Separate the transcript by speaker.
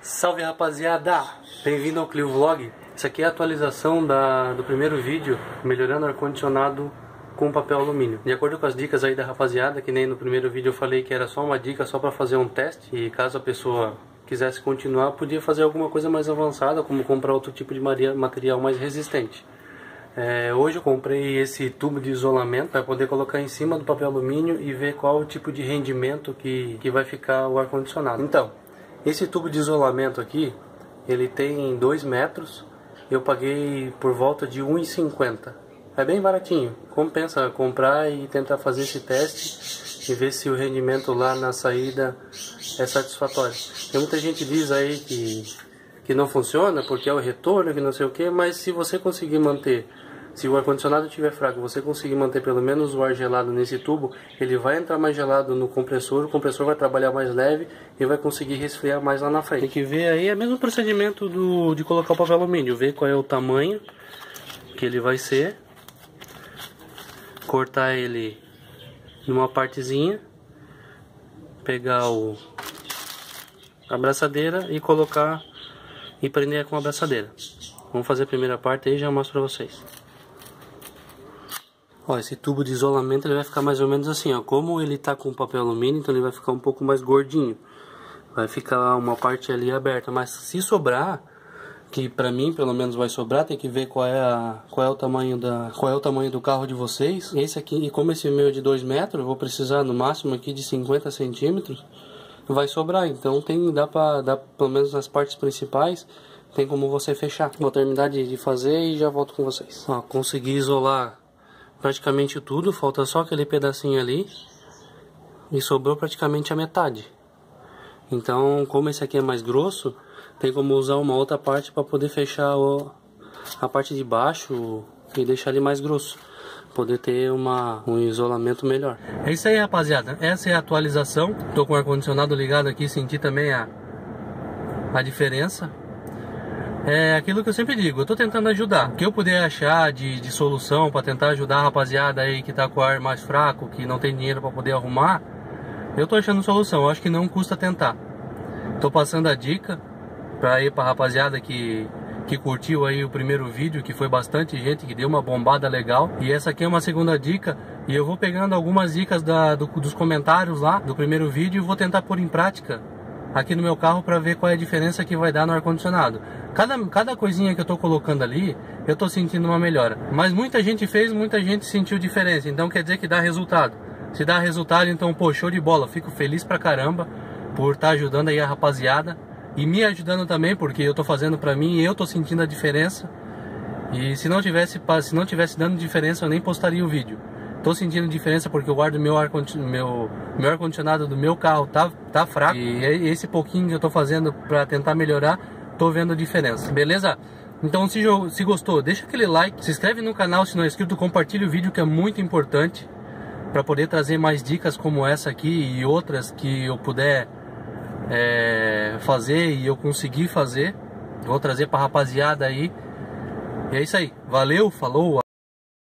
Speaker 1: Salve rapaziada, bem-vindo ao Clio Vlog. Isso aqui é a atualização do primeiro vídeo, melhorando ar-condicionado com papel alumínio. De acordo com as dicas aí da rapaziada, que nem no primeiro vídeo eu falei que era só uma dica, só para fazer um teste, e caso a pessoa quisesse continuar, podia fazer alguma coisa mais avançada, como comprar outro tipo de material mais resistente. Hoje eu comprei esse tubo de isolamento para poder colocar em cima do papel alumínio e ver qual o tipo de rendimento que vai ficar o ar-condicionado. Então, esse tubo de isolamento aqui, ele tem 2 metros, eu paguei por volta de R$1,50. É bem baratinho, compensa comprar e tentar fazer esse teste e ver se o rendimento lá na saída é satisfatório. Tem muita gente que diz aí que não funciona porque é o retorno, que não sei o que, mas se você conseguir manter, se o ar-condicionado estiver fraco, você conseguir manter pelo menos o ar gelado nesse tubo, ele vai entrar mais gelado no compressor, o compressor vai trabalhar mais leve e vai conseguir resfriar mais lá na frente. Tem que ver aí, é o mesmo procedimento de colocar o papel alumínio, ver qual é o tamanho que ele vai ser, cortar ele numa partezinha, pegar a abraçadeira e colocar e prender com a abraçadeira. Vamos fazer a primeira parte aí e já mostro pra vocês. Ó, esse tubo de isolamento ele vai ficar mais ou menos assim, ó. Como ele tá com papel alumínio, então ele vai ficar um pouco mais gordinho. Vai ficar uma parte ali aberta, mas se sobrar, que pra mim pelo menos vai sobrar, tem que ver qual é o tamanho do carro de vocês. Esse aqui, e como esse meu é de 2 metros, eu vou precisar no máximo aqui de 50 centímetros. Vai sobrar, então dá pelo menos nas partes principais, tem como você fechar. Vou terminar de fazer e já volto com vocês. Ó, consegui isolar praticamente tudo, falta só aquele pedacinho ali e sobrou praticamente a metade. Então, como esse aqui é mais grosso, tem como usar uma outra parte para poder fechar a parte de baixo e deixar ele mais grosso, poder ter um isolamento melhor. É isso aí, rapaziada, essa é a atualização. Tô com o ar-condicionado ligado aqui, senti também a diferença. É aquilo que eu sempre digo, eu tô tentando ajudar. O que eu puder achar de solução para tentar ajudar a rapaziada aí que tá com o ar mais fraco, que não tem dinheiro para poder arrumar, eu tô achando solução, eu acho que não custa tentar. Tô passando a dica pra rapaziada que curtiu aí o primeiro vídeo, que foi bastante gente, que deu uma bombada legal. E essa aqui é uma segunda dica, e eu vou pegando algumas dicas dos comentários lá do primeiro vídeo e vou tentar pôr em prática aqui no meu carro para ver qual é a diferença que vai dar no ar-condicionado. Cada coisinha que eu tô colocando ali, eu tô sentindo uma melhora. Mas muita gente fez, muita gente sentiu diferença, então quer dizer que dá resultado. Se dá resultado, então pô, show de bola. Fico feliz pra caramba por estar ajudando aí a rapaziada e me ajudando também, porque eu tô fazendo pra mim e eu tô sentindo a diferença. E se não tivesse dando diferença, eu nem postaria o vídeo. Tô sentindo diferença porque o ar do meu ar-condicionado do meu carro tá fraco. E esse pouquinho que eu tô fazendo pra tentar melhorar, tô vendo diferença. Beleza? Então se gostou, deixa aquele like, se inscreve no canal se não é inscrito, compartilha o vídeo que é muito importante para poder trazer mais dicas como essa aqui e outras que eu puder fazer e eu conseguir fazer. Vou trazer pra rapaziada aí. E é isso aí. Valeu, falou!